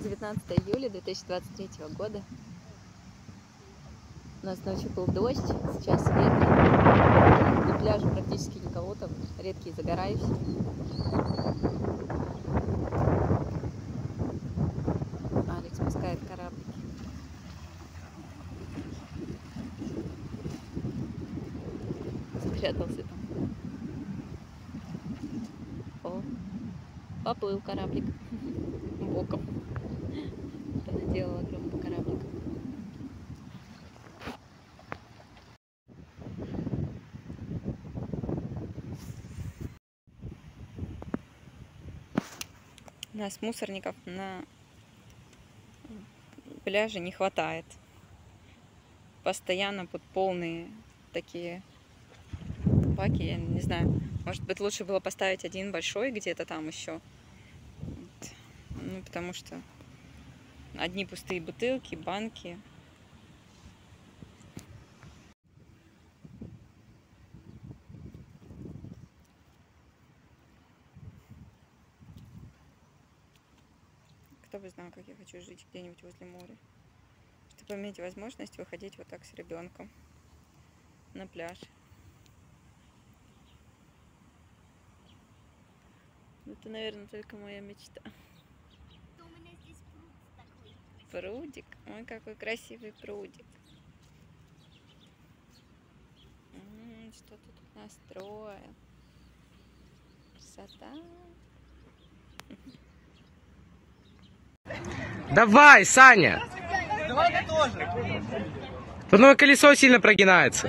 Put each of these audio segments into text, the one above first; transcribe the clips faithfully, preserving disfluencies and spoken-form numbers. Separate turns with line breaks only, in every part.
девятнадцатое июля две тысячи двадцать третьего года. У нас ночью был дождь, сейчас ветер. На пляже практически никого, там редкие загорающие. Алекс пускает кораблики. Спрятался там. О, поплыл кораблик боком. Наделала группу корабликов. У нас мусорников на пляже не хватает. Постоянно под полные такие баки. Я не знаю, может быть, лучше было поставить один большой где-то там еще. Вот. Ну, потому что одни пустые бутылки, банки. Кто бы знал, как я хочу жить где-нибудь возле моря. Чтобы иметь возможность выходить вот так с ребенком на пляж. Это, наверное, только моя мечта.
У меня здесь пруд такой.
Прудик? Ой, какой красивый прудик. М-м, что ты тут настроил? Красота.
Давай, Саня! Давай ты тоже! Одно колесо сильно прогинается.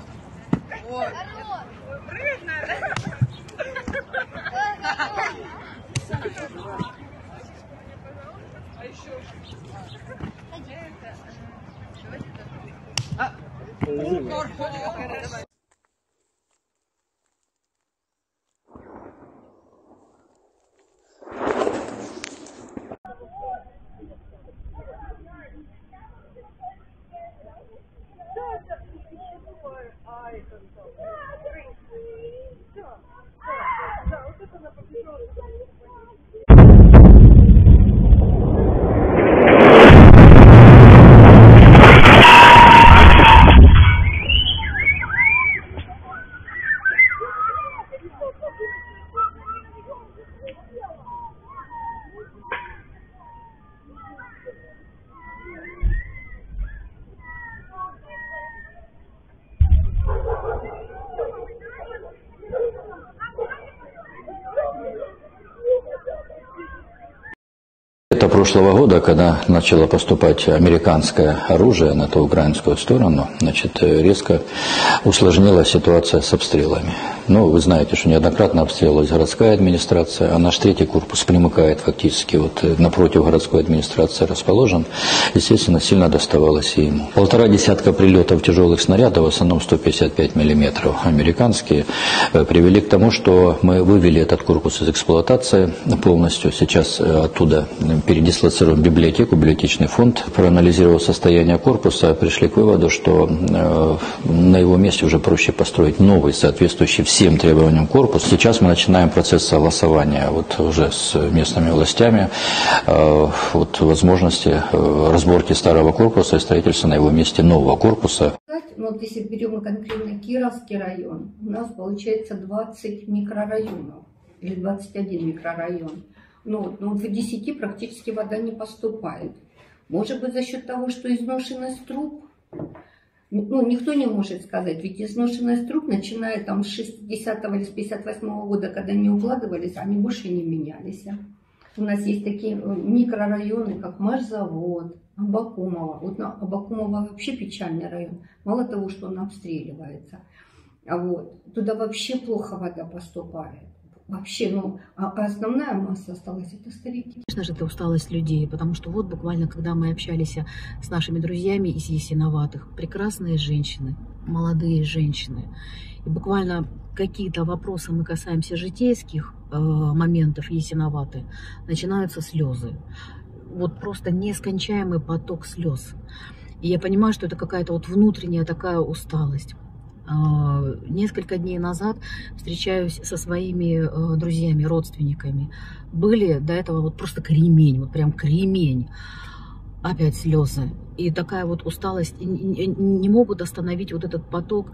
Лето прошлого года, когда начало поступать американское оружие на ту украинскую сторону, значит, резко усложнилась ситуация с обстрелами. Ну, вы знаете, что неоднократно обстрелилась городская администрация, а наш третий корпус примыкает фактически вот напротив городской администрации расположен. Естественно, сильно доставалось и ему. Полтора десятка прилетов тяжелых снарядов, в основном сто пятьдесят пять миллиметров американские, привели к тому, что мы вывели этот корпус из эксплуатации полностью. Сейчас оттуда передислоцируем библиотеку, библиотечный фонд. Проанализировав состояние корпуса, пришли к выводу, что э, на его месте уже проще построить новый, соответствующий всем требованиям корпус. Сейчас мы начинаем процесс согласования вот уже с местными властями, э, вот возможности э, разборки старого корпуса и строительства на его месте нового корпуса.
Ну, вот если берем конкретно Кировский район, у нас получается двадцать микрорайонов или двадцать один микрорайон. Ну, ну, в десяти практически вода не поступает. Может быть, за счет того, что изношенность труб, ну, никто не может сказать, ведь изношенность труб, начиная там с шестидесятого или с пятьдесят восьмого года, когда не укладывались, они больше не менялись. У нас есть такие микрорайоны, как Машзавод, Абакумово. Вот на Абакумово вообще печальный район. Мало того, что он обстреливается, а вот туда вообще плохо вода поступает. Вообще, ну, а основная масса осталась, это старики.
Конечно же, это усталость людей, потому что вот буквально, когда мы общались с нашими друзьями из Ясиноватых, прекрасные женщины, молодые женщины, и буквально какие-то вопросы мы касаемся житейских э, моментов Ясиноваты, начинаются слезы. Вот просто нескончаемый поток слез. И я понимаю, что это какая-то вот внутренняя такая усталость. Несколько дней назад встречаюсь со своими друзьями, родственниками. Были до этого вот просто кремень, вот прям кремень. Опять слезы. И такая вот усталость. Не могут остановить вот этот поток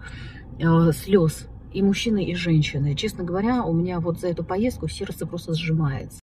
слез. И мужчины, и женщины. Честно говоря, у меня вот за эту поездку сердце просто сжимается.